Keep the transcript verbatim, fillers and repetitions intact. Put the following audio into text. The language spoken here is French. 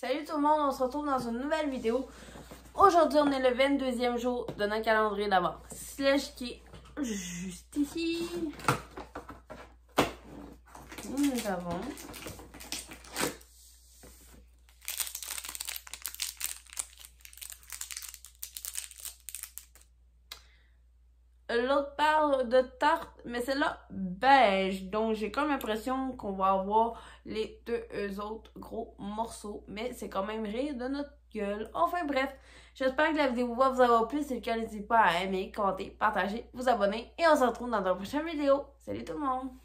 Salut tout le monde, on se retrouve dans une nouvelle vidéo. Aujourd'hui, on est le vingt-deuxième jour de notre calendrier d'avant. Slush qui est juste ici. Nous avons l'autre part de tarte, mais celle-là beige. Donc j'ai comme l'impression qu'on va avoir les deux autres gros morceaux, mais c'est quand même rire de notre gueule. Enfin bref, j'espère que la vidéo va vous avoir plu. Si c'est le cas, n'hésitez pas à aimer, commenter, partager, vous abonner et on se retrouve dans une prochaine vidéo. Salut tout le monde!